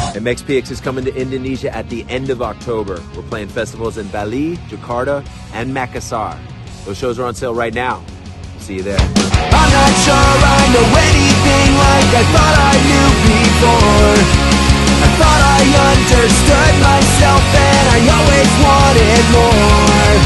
MxPx is coming to Indonesia at the end of October. We're playing festivals in Bali, Jakarta, and Makassar. Those shows are on sale right now. See you there. I'm not sure I know anything like I thought I knew before. I thought I understood myself and I always wanted more.